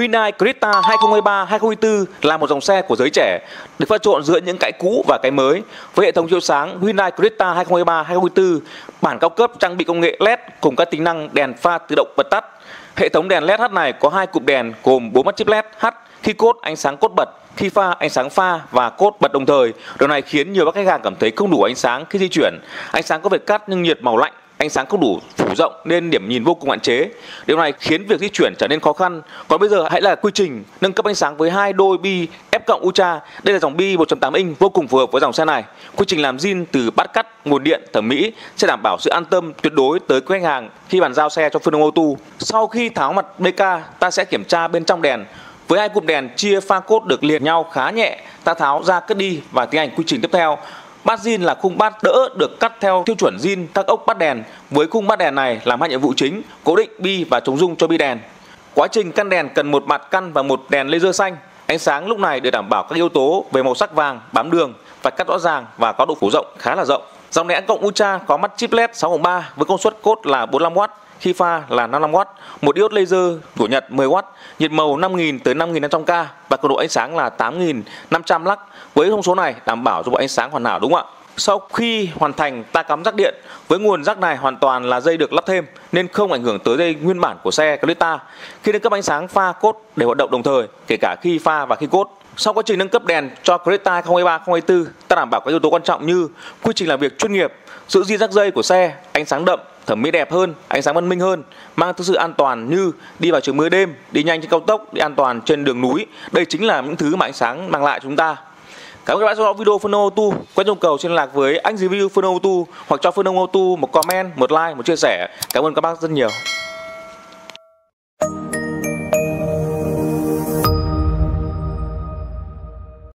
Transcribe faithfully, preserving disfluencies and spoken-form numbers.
Hyundai Creta hai không hai ba hai không hai tư là một dòng xe của giới trẻ, được pha trộn giữa những cái cũ và cái mới. Với hệ thống chiếu sáng Hyundai Creta hai không hai ba hai không hai tư, bản cao cấp trang bị công nghệ led cùng các tính năng đèn pha tự động bật tắt. Hệ thống đèn led H này có hai cụm đèn gồm bốn mắt chip led H, khi cốt ánh sáng cốt bật, khi pha ánh sáng pha và cốt bật đồng thời. Điều này khiến nhiều các khách hàng cảm thấy không đủ ánh sáng khi di chuyển. Ánh sáng có vệt cắt nhưng nhiệt màu lạnh, ánh sáng không đủ phủ rộng nên điểm nhìn vô cùng hạn chế. Điều này khiến việc di chuyển trở nên khó khăn. Còn bây giờ hãy là quy trình nâng cấp ánh sáng với hai đôi bi F+ Ultra. Đây là dòng bi một chấm tám inch vô cùng phù hợp với dòng xe này. Quy trình làm zin từ bát cắt, nguồn điện, thẩm mỹ sẽ đảm bảo sự an tâm tuyệt đối tới khách hàng khi bàn giao xe cho Phương Đông Auto. Sau khi tháo mặt bê ca, ta sẽ kiểm tra bên trong đèn. Với hai cụm đèn chia pha cốt được liền nhau khá nhẹ, ta tháo ra cất đi và tiến hành quy trình tiếp theo. Bát zin là khung bát đỡ được cắt theo tiêu chuẩn zin các ốc bát đèn. Với khung bát đèn này làm hai nhiệm vụ chính: cố định bi và chống rung cho bi đèn. Quá trình căn đèn cần một mặt căn và một đèn laser xanh. Ánh sáng lúc này để đảm bảo các yếu tố về màu sắc vàng, bám đường, vạch cắt rõ ràng và có độ phủ rộng khá là rộng. Dòng đèn cộng Ultra có mắt chip led sáu cộng ba với công suất cốt là bốn mươi lăm oát, khi pha là năm mươi lăm oát, một diode laser của Nhật mười oát, nhiệt màu năm nghìn tới năm nghìn năm trăm K và cường độ ánh sáng là tám nghìn năm trăm lux. Với thông số này đảm bảo cho bộ ánh sáng hoàn hảo, đúng không ạ? Sau khi hoàn thành, ta cắm rắc điện. Với nguồn rắc này hoàn toàn là dây được lắp thêm nên không ảnh hưởng tới dây nguyên bản của xe Creta. Khi nâng cấp ánh sáng pha cốt để hoạt động đồng thời, kể cả khi pha và khi cốt. Sau quá trình nâng cấp đèn cho Creta hai không hai ba hai không hai tư, ta đảm bảo các yếu tố quan trọng như quy trình làm việc chuyên nghiệp, giữ zin rắc dây của xe, ánh sáng đậm, thẩm mỹ đẹp hơn, ánh sáng văn minh hơn, mang tới sự an toàn như đi vào trường mưa đêm, đi nhanh trên cao tốc, đi an toàn trên đường núi. Đây chính là những thứ mà ánh sáng mang lại chúng ta. Cảm ơn các bạn theo dõi video Phương Đông Auto. Quan nhu cầu liên lạc với anh review Phương Đông Auto hoặc cho Phương Đông Auto một comment, một like, một chia sẻ. Cảm ơn các bác rất nhiều.